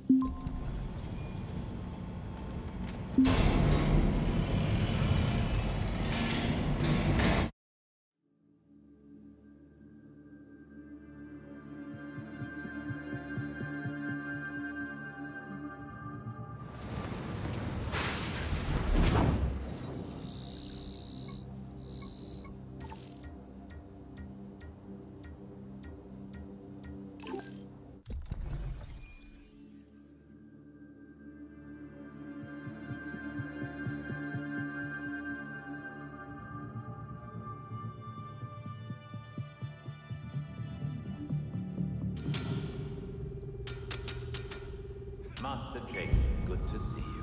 Master Jason, good to see you.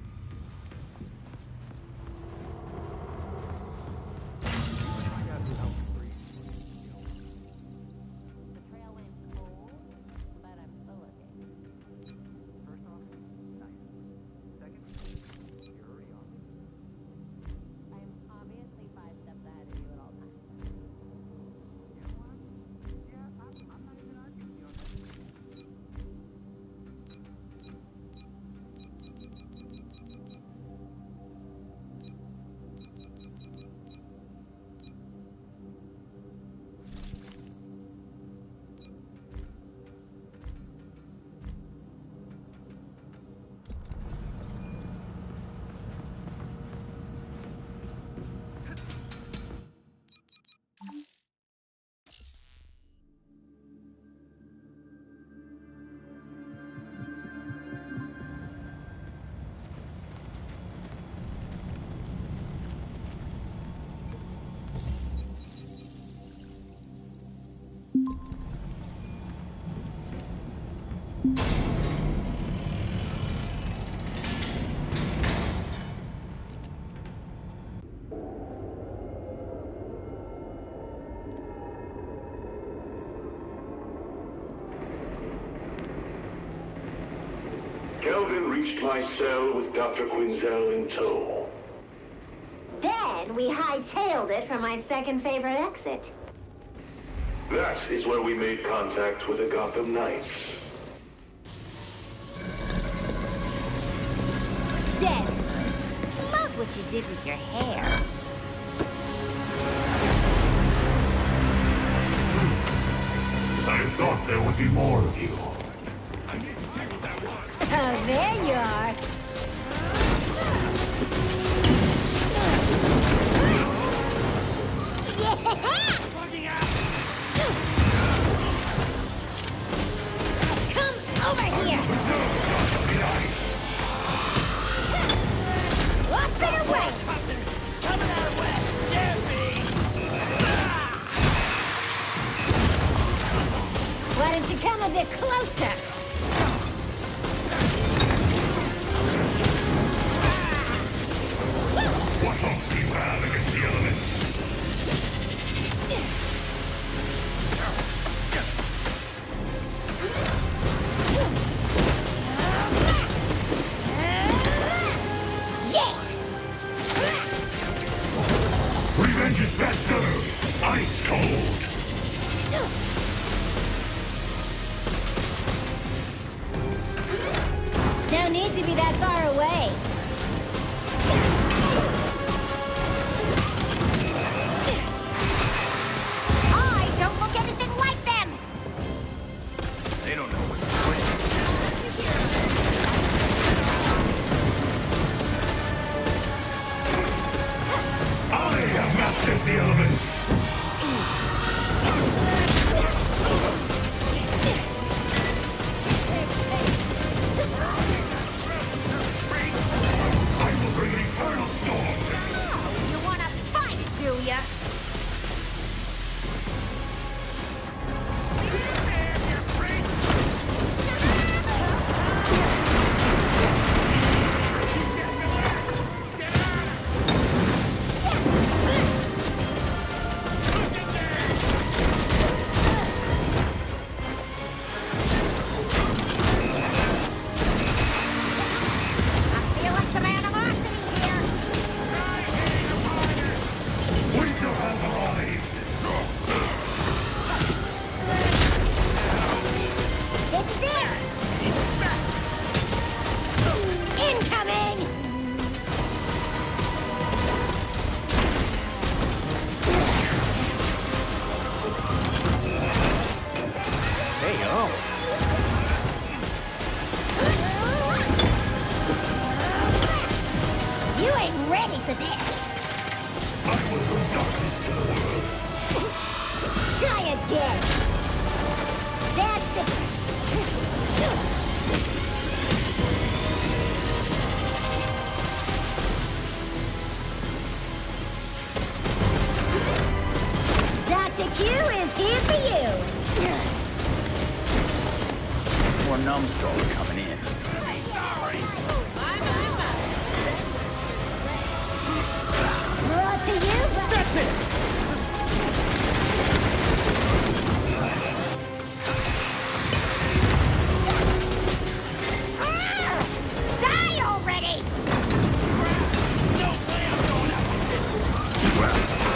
The trail went cold, but I'm still looking. First off, nice. Second, you're already on. I'm obviously 5 steps ahead of you at all times. You know what? Yeah, I'm not even arguing with you on that. Kelvin reached my cell with Dr. Quinzel in tow. Then we hightailed it from my second favorite exit. That is where we made contact with the Gotham Knights. Dead. Love what you did with your hair. I thought there would be more of you. Oh, there you are. Come over here. Up and away. Coming out of west. Dare me. Why don't you come a bit closer? What hope do you have against the elements? Yeah! Revenge is best served ice cold. No need to be that far away. I don't look anything like them! They don't know what they're doing. I have mastered the elements. Hey-oh. You ain't ready for this. I will bring darkness to the world. Try again. That's the... Dr. Q is here for you. More numbskulls coming in. Brought to you by... That's it! Die already! No way I'm going out with this!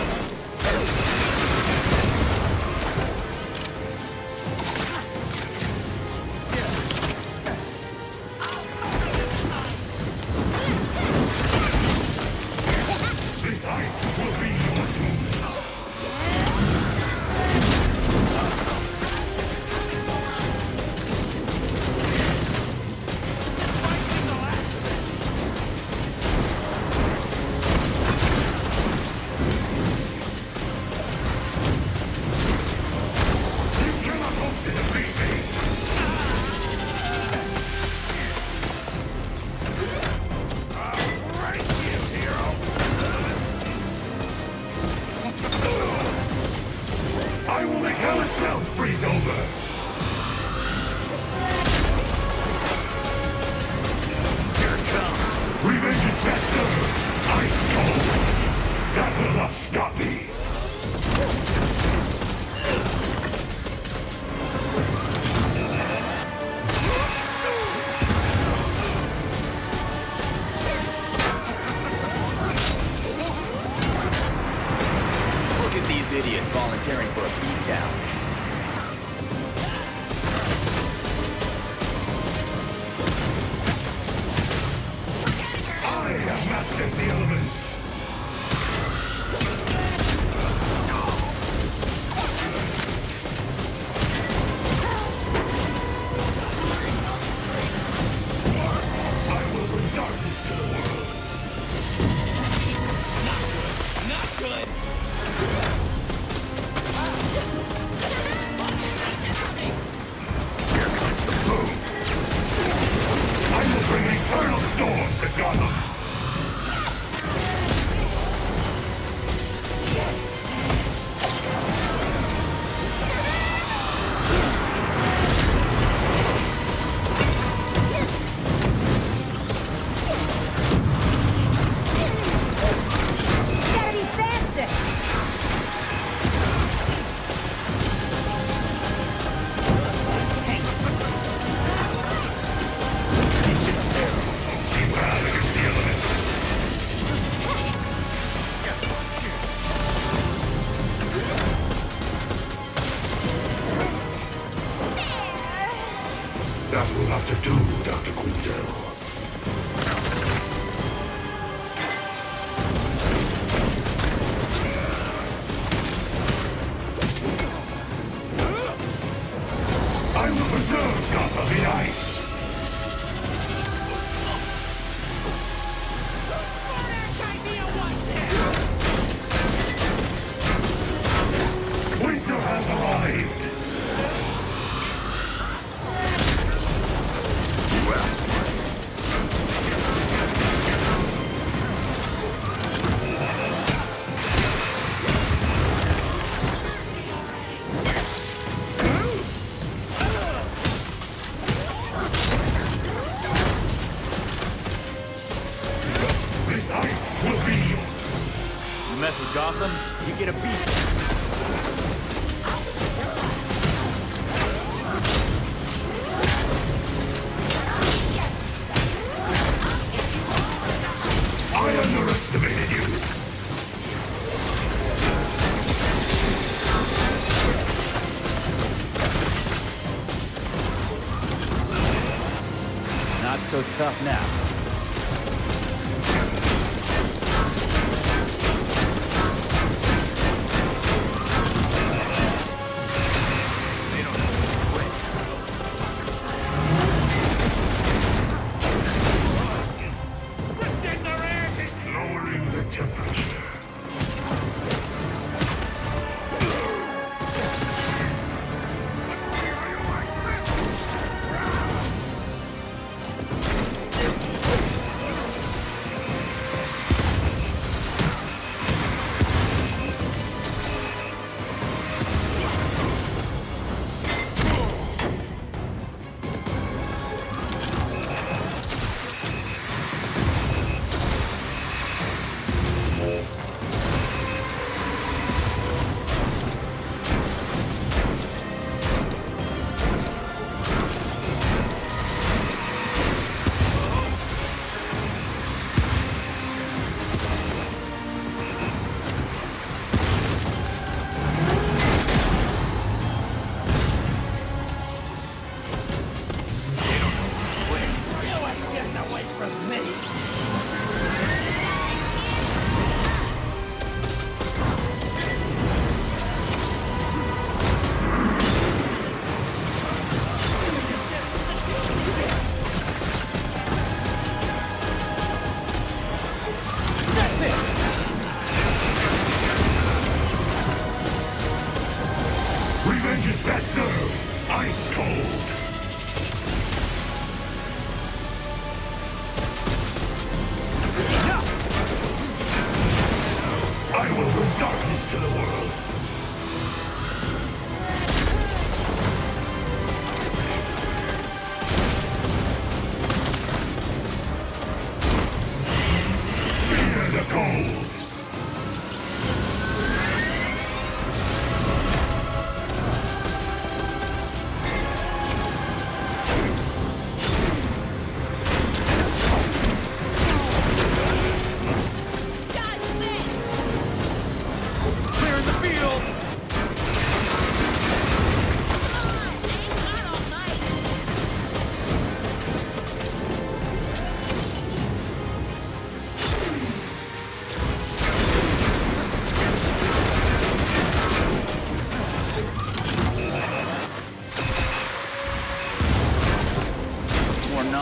This ice will be your tomb. You cannot hope to defeat me. Right, you hero. I will make hell itself freeze over. Here it comes. Revenge is faster. Ice cold. That will not stop me. Look at these idiots volunteering for a beatdown. I have mastered the elements. I will bring darkness to the world. Not good! Here comes the boom. I will bring an eternal storm to Gotham. Gotta be faster. Keep well against the elements. That will have to do, Dr. Quinzel. I will preserve Gotham in ice. Winter has arrived. This ice will be yours. You mess with Gotham, you get a beat. I underestimated you. Not so tough now. They don't know when to quit.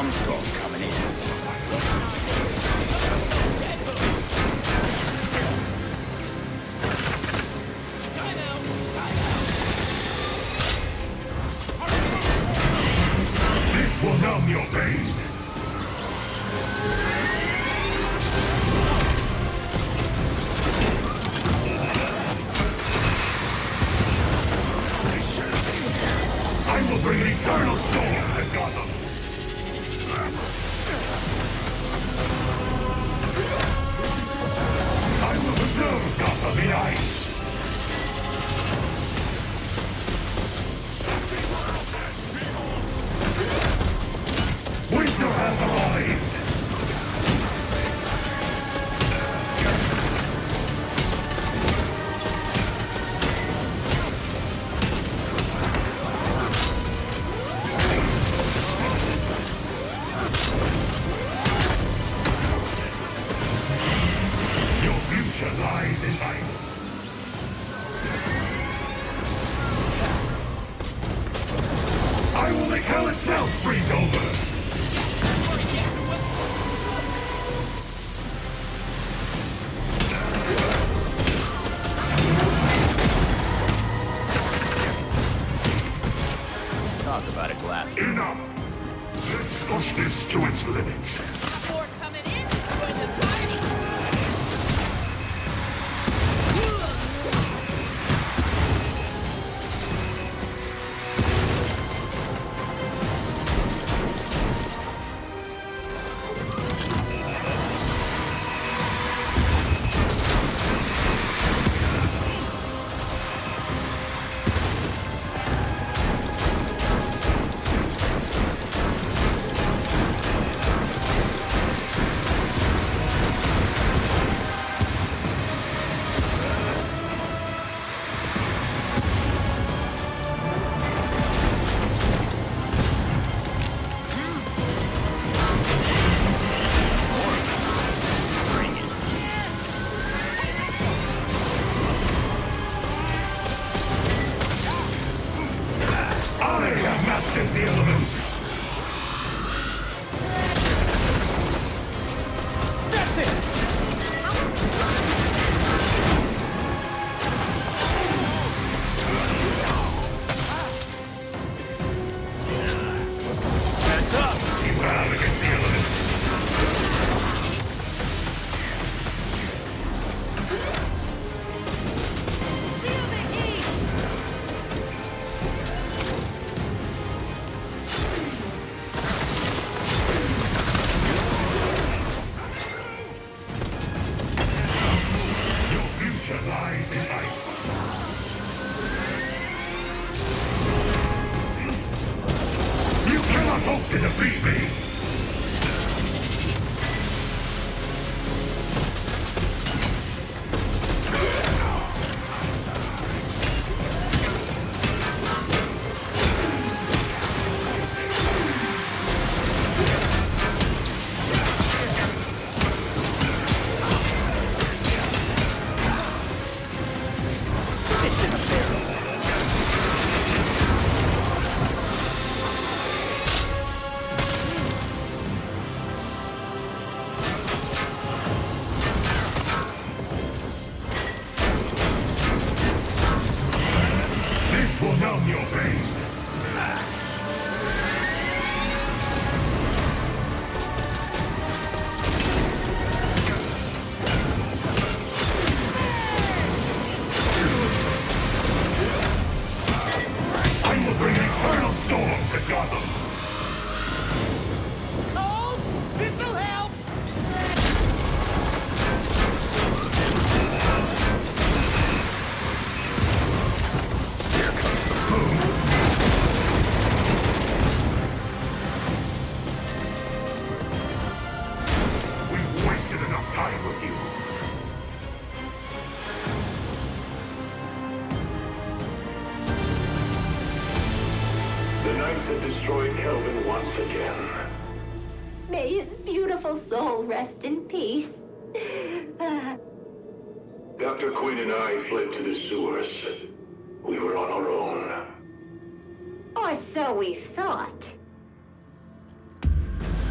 numbskull coming in. This will numb your pain. I will bring an eternal storm to Gotham. I will preserve Gotham in ice. Winter has arrived. Your future lies in ice. I will make hell itself freeze over. Talk about a glass. Enough! Let's push this to its limits. Before coming in, join the party. I have mastered the elements. That's it! That's up! Keep well against the elements. Feel the heat. Your future lies in ice. You cannot hope to defeat me. It's in a barrel. This will numb your pain. I will bring an eternal storm to Gotham. Oh, this'll help. We've wasted enough time with you. The Knights have destroyed Kelvin once again. May his beautiful soul rest in peace. Dr. Quinn and I fled to the sewers. We were on our own. Or so we thought.